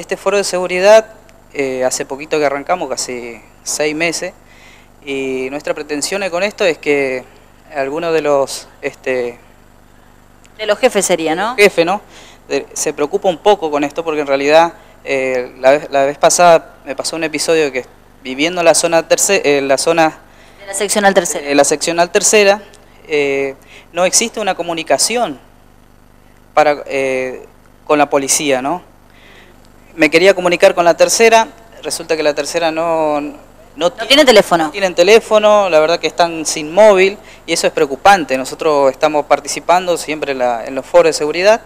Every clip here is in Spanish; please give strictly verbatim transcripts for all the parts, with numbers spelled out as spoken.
este foro de seguridad, eh, hace poquito que arrancamos, casi seis meses, y nuestra pretensión con esto es que algunos de los... Este, de los jefes sería, ¿no? Jefe, ¿no? De, se preocupa un poco con esto porque en realidad eh, la, vez, la vez pasada me pasó un episodio que viviendo en la zona tercera, eh, la zona... De la seccional tercera. Eh, la seccional tercera, eh, no existe una comunicación para, eh, con la policía, ¿no? Me quería comunicar con la tercera, resulta que la tercera no... No, no tiene teléfono. No tienen teléfono, la verdad que están sin móvil y eso es preocupante. Nosotros estamos participando siempre en, la, en los foros de seguridad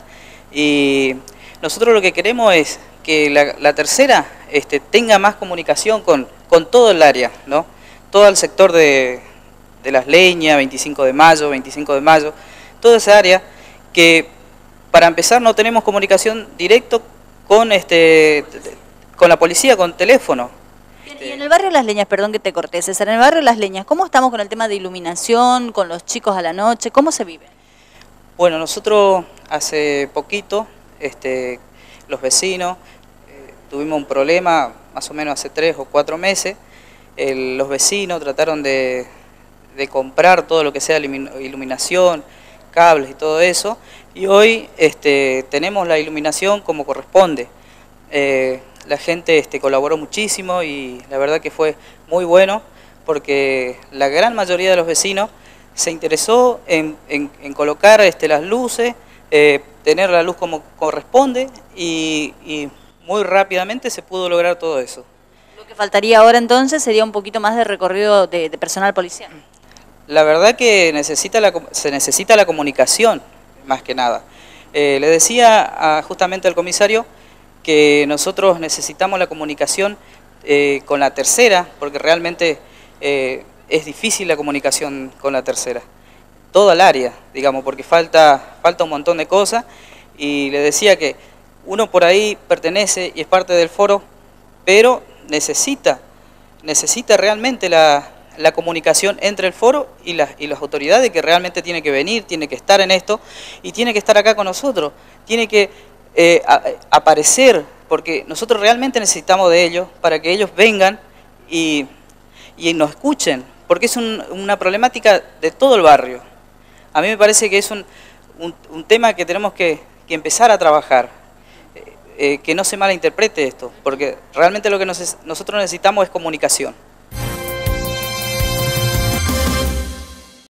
y nosotros lo que queremos es que la, la tercera este, tenga más comunicación con, con todo el área, ¿no? Todo el sector de, de Las Leñas, veinticinco de mayo, veinticinco de mayo, toda esa área que para empezar no tenemos comunicación directo con, este, con la policía, con teléfono. Y en el barrio Las Leñas, perdón que te corté, César, en el barrio Las Leñas, ¿cómo estamos con el tema de iluminación, con los chicos a la noche? ¿Cómo se vive? Bueno, nosotros hace poquito, este, los vecinos, eh, tuvimos un problema, más o menos hace tres o cuatro meses, el, los vecinos trataron de, de comprar todo lo que sea iluminación, cables y todo eso, y hoy este, tenemos la iluminación como corresponde. Eh, La gente este, colaboró muchísimo y la verdad que fue muy bueno porque la gran mayoría de los vecinos se interesó en, en, en colocar este, las luces, eh, tener la luz como corresponde y, y muy rápidamente se pudo lograr todo eso. Lo que faltaría ahora entonces sería un poquito más de recorrido de, de personal policial. La verdad que necesita la, se necesita la comunicación, más que nada. Eh, le decía a, justamente al comisario que nosotros necesitamos la comunicación eh, con la tercera, porque realmente eh, es difícil la comunicación con la tercera. Toda el área, digamos, porque falta, falta un montón de cosas, y le decía que uno por ahí pertenece y es parte del foro, pero necesita, necesita realmente la, la comunicación entre el foro y las, y las autoridades, que realmente tiene que venir, tiene que estar en esto, y tiene que estar acá con nosotros, tiene que Eh, a, a aparecer, porque nosotros realmente necesitamos de ellos para que ellos vengan y, y nos escuchen, porque es un, una problemática de todo el barrio. A mí me parece que es un, un, un tema que tenemos que, que empezar a trabajar, eh, eh, que no se malinterprete esto, porque realmente lo que nos, nosotros necesitamos es comunicación.